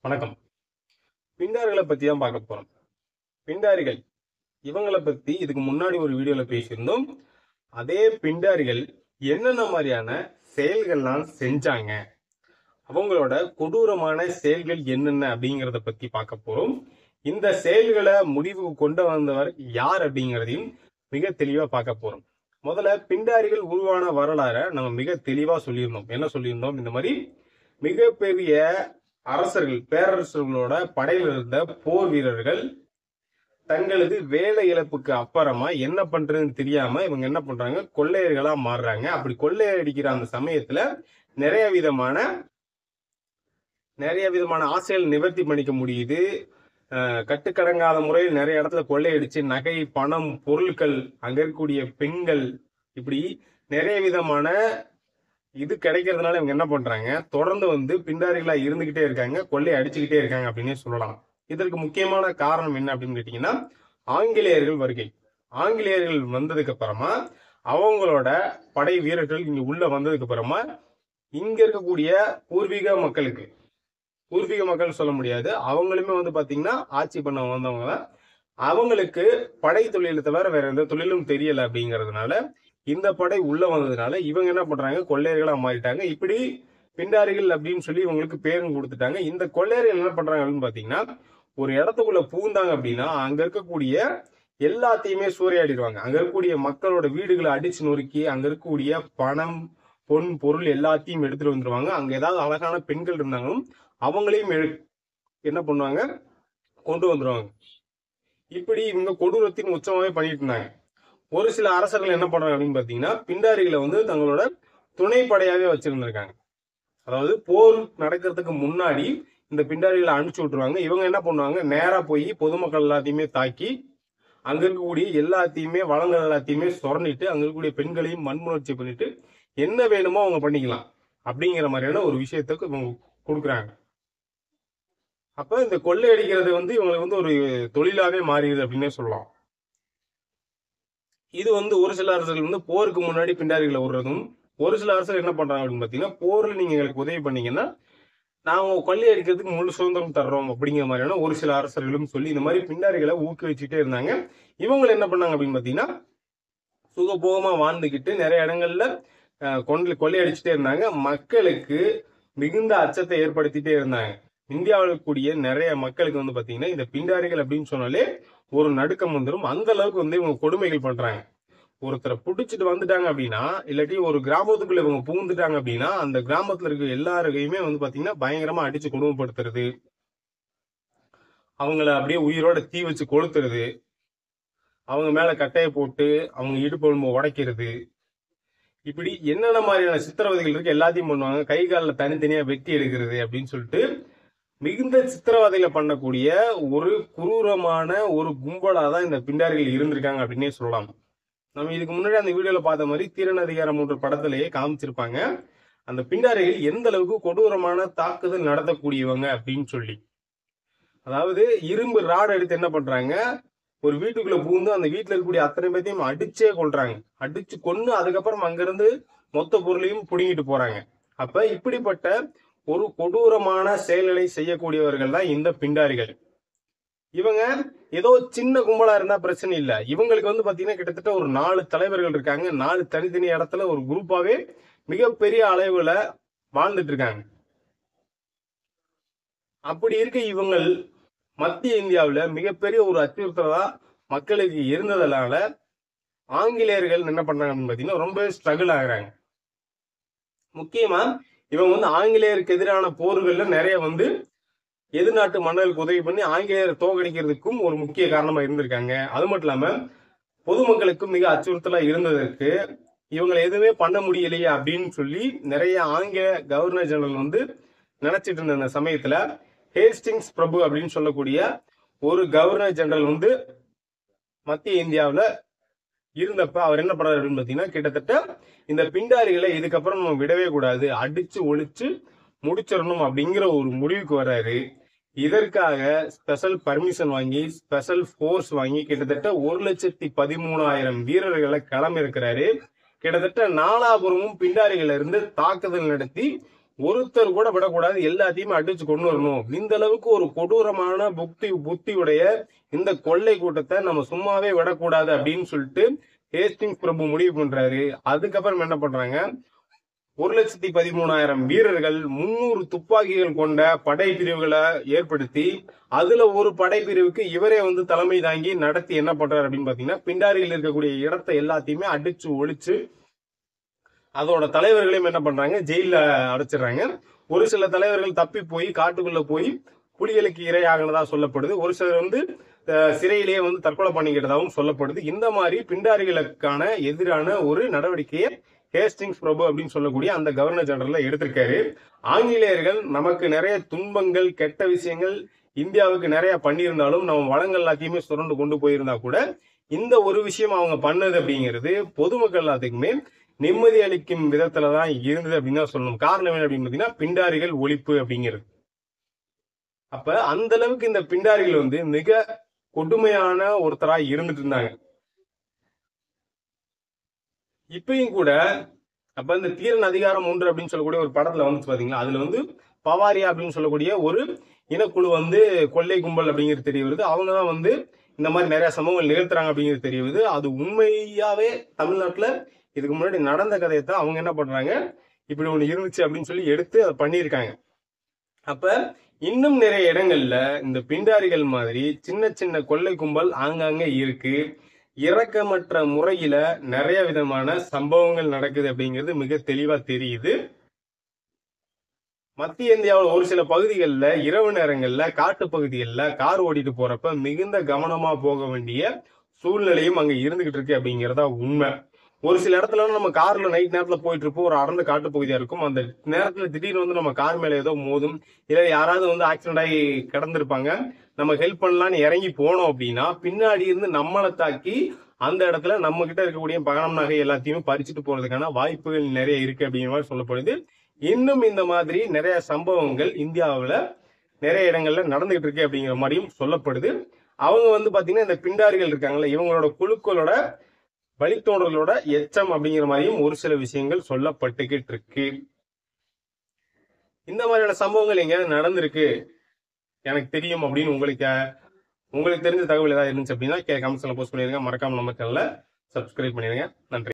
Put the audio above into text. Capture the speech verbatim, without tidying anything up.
வணக்கம். பிண்டாரிகளை பத்தி தான் பார்க்க போறோம். பிண்டாரிகள் இவங்களை பத்தி இதுக்கு முன்னாடி ஒரு வீடியோல பேசியிருந்தோம். அதே பிண்டாரிகள் என்னென்ன மாதிரியான செயல்கள்லாம் செஞ்சாங்க, அவங்களோட கொடூரமான செயல்கள் என்னென்ன அப்படிங்கறத பத்தி பார்க்க போறோம். இந்த செயல்களை முடிவுக்கு கொண்டு வந்தவர் யார் அப்படிங்கறதையும் மிக தெளிவா பார்க்க போறோம். முதல்ல பிண்டாரிகள் உருவான வரலாறை நம்ம மிக தெளிவா சொல்லியிருந்தோம். என்ன சொல்லியிருந்தோம்? இந்த மாதிரி மிகப்பெரிய அரசர்கள், பேரரசர்களோட படையில் இருந்த போர் வீரர்கள் தங்களது வேலை இழப்புக்கு அப்புறமா என்ன பண்றதுன்னு தெரியாம இவங்க என்ன பண்றாங்க, கொள்ளையர்களா மாறுறாங்க. அப்படி கொள்ளையடிக்கிற அந்த சமயத்துல நிறைய விதமான நிறைய விதமான ஆசைகள் நிவர்த்தி பண்ணிக்க முடியுது. கட்டுக்கடங்காத முறையில் நிறைய இடத்துல கொள்ளையடிச்சு நகை, பணம், பொருட்கள், அங்க இருக்கக்கூடிய பெண்கள், இப்படி நிறைய விதமான இது கிடைக்கிறதுனால இவங்க என்ன பண்றாங்க, தொடர்ந்து வந்து பிண்டாரிகளா இருந்துகிட்டே இருக்காங்க, கொள்ளை அடிச்சுக்கிட்டே இருக்காங்க அப்படின்னே சொல்லலாம். இதற்கு முக்கியமான காரணம் என்ன அப்படின்னு கேட்டீங்கன்னா, ஆங்கிலேயர்கள் வருகை. ஆங்கிலேயர்கள் வந்ததுக்கு அப்புறமா அவங்களோட படை வீரர்கள் இங்க உள்ள வந்ததுக்கு அப்புறமா இங்க இருக்கக்கூடிய பூர்வீக மக்களுக்கு, பூர்வீக மக்கள் சொல்ல முடியாது, அவங்களுமே வந்து பாத்தீங்கன்னா ஆட்சி பண்ண வந்தவங்க தான், அவங்களுக்கு படை தொழிலை தவிர வேற எந்த தொழிலும் தெரியல. அப்படிங்கறதுனால இந்த படை உள்ள வந்ததுனால இவங்க என்ன பண்றாங்க, கொள்ளையர்களா மாறிட்டாங்க. இப்படி பிண்டாரிகள் அப்படின்னு சொல்லி இவங்களுக்கு பேரும் கொடுத்துட்டாங்க. இந்த கொள்ளையர்கள் என்ன பண்றாங்க அப்படின்னு பாத்தீங்கன்னா, ஒரு இடத்துக்குள்ள பூந்தாங்க அப்படின்னா அங்க இருக்கக்கூடிய எல்லாத்தையுமே சூறையாடிடுவாங்க. அங்க இருக்கக்கூடிய மக்களோட வீடுகளை அடிச்சு நொறுக்கி அங்க இருக்கக்கூடிய பணம், பொன், பொருள் எல்லாத்தையும் எடுத்துட்டு வந்துருவாங்க. அங்க ஏதாவது அழகான பெண்கள் இருந்தாங்களும் அவங்களையும் என்ன பண்ணுவாங்க, கொண்டு வந்துருவாங்க. இப்படி இவங்க கொடூரத்தின் உச்சமாவே பண்ணிட்டு இருந்தாங்க. ஒரு சில அரசர்கள் என்ன பண்றாங்க அப்படின்னு பாத்தீங்கன்னா, பிண்டாரிகளை வந்து தங்களோட துணைப்படையாவே வச்சிருந்திருக்காங்க. அதாவது போர் நடக்கிறதுக்கு முன்னாடி இந்த பிண்டாரிகளை அனுப்பிச்சு விட்டுருவாங்க. இவங்க என்ன பண்ணுவாங்க, நேரா போய் பொதுமக்கள் எல்லாத்தையுமே தாக்கி அங்க இருக்கக்கூடிய எல்லாத்தையுமே வளங்கள் எல்லாத்தையுமே சொரணிட்டு அங்க இருக்கக்கூடிய பெண்களையும் மண்முணர்ச்சி பண்ணிட்டு என்ன வேணுமோ அவங்க பண்ணிக்கலாம் அப்படிங்கிற மாதிரியான ஒரு விஷயத்துக்கு இவங்க கொடுக்குறாங்க. அப்ப இந்த கொள்ளையடிக்கிறது வந்து இவங்களுக்கு வந்து ஒரு தொழிலாவே மாறிடுது அப்படின்னே சொல்லலாம். இது வந்து ஒரு சில அரசர்கள் வந்து போருக்கு முன்னாடி பிண்டாரிகளை விடுறதும், ஒரு சில அரசர்கள் என்ன பண்றாங்க அப்படின்னு பாத்தீங்கன்னா, போர்ல நீங்க எங்களுக்கு உதவி பண்ணீங்கன்னா நாங்க கொள்ளையடிக்கிறதுக்கு முழு சுதந்திரம் தர்றோம் அப்படிங்கிற மாதிரியான ஒரு சில அரசர்களும் சொல்லி இந்த மாதிரி பிண்டாரிகளை ஊக்குவிச்சுட்டே இருந்தாங்க. இவங்க என்ன பண்ணாங்க அப்படின்னு பாத்தீங்கன்னா, சுகபோகமா வாழ்ந்துகிட்டு நிறைய இடங்கள்ல கொண்டு கொள்ளையடிச்சுட்டே இருந்தாங்க. மக்களுக்கு மிகுந்த அச்சத்தை ஏற்படுத்திட்டே இருந்தாங்க. இந்தியாவில் கூடிய நிறைய மக்களுக்கு வந்து பாத்தீங்கன்னா இந்த பிண்டாரிகள் அப்படின்னு சொன்னாலே ஒரு நடுக்கம் வந்துடும். அந்த அளவுக்கு வந்து இவங்க கொடுமைகள் பண்றாங்க. ஒருத்தரை பிடிச்சிட்டு வந்துட்டாங்க அப்படின்னா, இல்லாட்டி ஒரு கிராமத்துக்குள்ள இவங்க புகுந்துட்டாங்க அப்படின்னா அந்த கிராமத்துல இருக்க எல்லாருக்கையுமே வந்து பாத்தீங்கன்னா பயங்கரமா அடிச்சு கொடுமைப்படுத்துறது, அவங்கள அப்படியே உயிரோட தீ வச்சு கொளுத்துறது, அவங்க மேல கட்டையை போட்டு அவங்க இடுப்பு உடைக்கிறது, இப்படி என்னென்ன மாதிரியான சித்திரவதைகள் இருக்கு எல்லாத்தையும் பண்ணுவாங்க. கை காலில் தனித்தனியா வெட்டி எடுக்கிறது அப்படின்னு சொல்லிட்டு மிகுந்த சித்திரவதையில பண்ணக்கூடிய ஒரு குரூரமான ஒரு கும்பலா தான் இந்த பிண்டாரிகள் இருந்திருக்காங்க அப்படின்னே சொல்லலாம். நம்ம இதுக்கு முன்னாடி அந்த வீடியோல பார்த்த மாதிரி தீரன் அதிகாரம் என்ற படத்திலேயே காமிச்சிருப்பாங்க அந்த பிண்டாரிகள் எந்த அளவுக்கு கொடூரமான தாக்குதல் நடத்தக்கூடியவங்க அப்படின்னு சொல்லி. அதாவது இரும்பு ராடு எடுத்து என்ன பண்றாங்க, ஒரு வீட்டுக்குள்ள பூந்து அந்த வீட்டுல இருக்கக்கூடிய அத்தனை பேத்தையும் அடிச்சே கொள்றாங்க. அடிச்சு கொன்னு அதுக்கப்புறம் அங்கிருந்து மொத்த பொருளையும் புடுங்கிட்டு போறாங்க. அப்ப இப்படிப்பட்ட ஒரு கொடூரமான செயல்களை செய்யக்கூடியவர்கள் தான் இந்த பிண்டாரிகள். இவங்க ஏதோ சின்ன கும்பலா இருந்தா பிரச்சனை இல்ல, இவங்களுக்கு வந்து பாத்தீங்கன்னா கிட்டத்தட்ட ஒரு நாலு தலைவர்கள் இருக்காங்க. நாலு தனித்தனி இடத்துல ஒரு குரூப்பாவே மிகப்பெரிய அளவுல வாழ்ந்துட்டு இருக்காங்க. அப்படி இருக்க இவங்க மத்திய இந்தியாவில மிகப்பெரிய ஒரு அச்சுறுத்தலா மக்களுக்கு இருந்ததுனால ஆங்கிலேயர்கள் என்ன பண்றாங்க அப்படின்னு பாத்தீங்கன்னா ரொம்ப ஸ்ட்ரகிள் ஆகுறாங்க. முக்கியமா இவங்க வந்து ஆங்கிலேயருக்கு எதிரான போர்கள்ல நிறைய வந்து எதிர்நாட்டு மன்னர்களுக்கு உதவி பண்ணி ஆங்கிலேயர் தோற்கடிக்கிறதுக்கும் ஒரு முக்கிய காரணமா இருந்திருக்காங்க. அது மட்டும் இல்லாம பொதுமக்களுக்கும் மிக அச்சுறுத்தலா இருந்ததற்கு இவங்களை எதுவுமே பண்ண முடியலையே அப்படின்னு சொல்லி நிறைய ஆங்கில கவர்னர் ஜெனரல் வந்து நினைச்சிட்டு இருந்த அந்த சமயத்துல ஹேஸ்டிங்ஸ் பிரபு அப்படின்னு சொல்லக்கூடிய ஒரு கவர்னர் ஜெனரல் வந்து மத்திய இந்தியாவில இருந்தப்ப அவர் என்ன பண்றாரு அப்படின்னு பாத்தீங்கன்னா, கிட்டத்தட்ட இந்த பிண்டாரிகளை இதுக்கப்புறம் நம்ம விடவே கூடாது, அடிச்சு ஒழிச்சு முடிச்சிடணும் அப்படிங்கிற ஒரு முடிவுக்கு வர்றாரு. இதற்காக ஸ்பெஷல் பர்மிஷன் வாங்கி ஸ்பெஷல் போர்ஸ் வாங்கி கிட்டத்தட்ட ஒரு லட்சத்தி பதிமூணாயிரம் வீரர்களை களம் இருக்கிறாரு. கிட்டத்தட்ட நாலாபுரமும் பிண்டாரிகள் இருந்து தாக்குதல் நடத்தி ஒருத்தர் கூட விடக்கூடாது, எல்லாத்தையுமே அடிச்சு கொண்டு வரணும். இந்த அளவுக்கு ஒரு கொடூரமான புத்தி புத்தியுடைய இந்த கொள்ளை கூட்டத்தை நம்ம சும்மாவே விடக்கூடாது அப்படின்னு சொல்லிட்டு ஹேஸ்டிங்ஸ் பிரபு முடிவு பண்றாரு. அதுக்கப்புறம் என்ன பண்றாங்க, ஒரு லட்சத்தி பதிமூணாயிரம் வீரர்கள், முன்னூறு துப்பாக்கிகள் கொண்ட படை பிரிவுகளை ஏற்படுத்தி அதுல ஒரு படைப்பிரிவுக்கு இவரே வந்து தலைமை தாங்கி நடத்தி என்ன பண்றாரு அப்படின்னு பாத்தீங்கன்னா, பிண்டாரியில் இருக்கக்கூடிய இடத்தை எல்லாத்தையுமே அடிச்சு ஒழிச்சு அதோட தலைவர்களையும் என்ன பண்றாங்க, ஜெயில அடைச்சிடறாங்க. ஒரு சில தலைவர்கள் தப்பி போய் காட்டுக்குள்ள போய் புலிகளுக்கு இரையாகினதா சொல்லப்படுது. ஒரு சிலர் வந்து சிறையிலேயே வந்து தற்கொலை பண்ணிக்கிட்டதாகவும் சொல்லப்படுது. இந்த மாதிரி பிண்டாரிகளுக்கான எதிரான ஒரு நடவடிக்கையை ஹேஸ்டிங்ஸ் பிரபு அப்படின்னு சொல்லக்கூடிய அந்த கவர்னர் ஜெனரல் எடுத்திருக்காரு. ஆங்கிலேயர்கள் நமக்கு நிறைய துன்பங்கள், கெட்ட விஷயங்கள் இந்தியாவுக்கு நிறைய பண்ணியிருந்தாலும் நம்ம வளங்கள் எல்லாத்தையுமே சுரண்டு கொண்டு போயிருந்தா கூட இந்த ஒரு விஷயம் அவங்க பண்ணது அப்படிங்கிறது பொதுமக்கள் எல்லாத்துக்குமே நிம்மதி அளிக்கும் விதத்துலதான் இருந்தது அப்படின்னு தான் சொல்லணும். காரணம் என்ன அப்படின்னு பாத்தீங்கன்னா, பிண்டாரிகள் ஒழிப்பு அப்படிங்கிறது. அப்ப அந்த அளவுக்கு இந்த பிண்டாரிகள் வந்து மிக கொடுமையான ஒருத்தரா இருந்துட்டு இருந்தாங்க. இப்பயும் கூட அப்ப இந்த தீரன் அதிகாரம் ஒன்று அப்படின்னு சொல்லக்கூடிய ஒரு படத்துல வந்து பாத்தீங்களா, அதுல வந்து பவாரியா அப்படின்னு சொல்லக்கூடிய ஒரு இனக்குழு வந்து கொள்ளை கும்பல் அப்படிங்கிறது தெரிய வருது. அவங்கதான் வந்து இந்த மாதிரி நிறைய சம்பவங்கள் நிகழ்த்துறாங்க அப்படிங்கிறது தெரிய வருது. அது உண்மையாவே தமிழ்நாட்டுல இதுக்கு முன்னாடி நடந்த கதையத்தான் அவங்க என்ன பண்றாங்க, இப்படி ஒண்ணு இருந்துச்சு அப்படின்னு சொல்லி எடுத்து அதை பண்ணியிருக்காங்க. அப்ப இன்னும் நிறைய இடங்கள்ல இந்த பிண்டாரிகள் மாதிரி சின்ன சின்ன கொள்ளை கும்பல் ஆங்காங்க இருக்கு. இரக்கமற்ற முறையில நிறைய விதமான சம்பவங்கள் நடக்குது அப்படிங்கிறது மிக தெளிவா தெரியுது. மத்திய இந்தியாவில் ஒரு சில பகுதிகளில் இரவு நேரங்கள்ல காட்டு பகுதிகளில் கார் ஓடிட்டு போறப்ப மிகுந்த கவனமா போக வேண்டிய சூழ்நிலையும் அங்க இருந்துகிட்டு இருக்கு அப்படிங்கிறதா உண்மை. ஒரு சில இடத்துல நம்ம கார்ல நைட் நேரத்துல போயிட்டு இருப்போம், ஒரு அடர்ந்த காட்டு பகுதியா இருக்கும். அந்த நேரத்துல திடீர்னு வந்து நம்ம கார் மேல ஏதோ மோதும், இல்ல யாராவது வந்து ஆக்சிடென்ட் ஆகி கிடந்திருப்பாங்க, நம்ம ஹெல்ப் பண்ணலான்னு இறங்கி போனோம் அப்படின்னா பின்னாடி இருந்து நம்மளை தாக்கி அந்த இடத்துல நம்ம கிட்ட இருக்கக்கூடிய பணம் நகை எல்லாத்தையுமே பறிச்சுட்டு போறதுக்கான வாய்ப்புகள் நிறைய இருக்கு அப்படிங்கிற மாதிரி சொல்லப்படுது. இன்னும் இந்த மாதிரி நிறைய சம்பவங்கள் இந்தியாவுல நிறைய இடங்கள்ல நடந்துகிட்டு இருக்கு அப்படிங்கிற மாதிரியும் சொல்லப்படுது. அவங்க வந்து பாத்தீங்கன்னா இந்த பிண்டாரிகள் இருக்காங்கல்ல, இவங்களோட குழுக்களோட வழித்தோன்றலோட எச்சம் அப்படிங்கிற மாதிரியும் ஒரு சில விஷயங்கள் சொல்லப்பட்டுக்கிட்டு இருக்கு. இந்த மாதிரியான சம்பவங்கள் எங்கேயாவது நடந்திருக்கு எனக்கு தெரியும் அப்படின்னு உங்களுக்கு உங்களுக்கு தெரிஞ்ச தகவல் ஏதாவது இருந்துச்சு அப்படின்னா கமெண்ட்ஸ்ல போஸ்ட் பண்ணிருங்க. மறக்காம நம்ம சேனலை சப்ஸ்கிரைப் பண்ணிருங்க. நன்றி.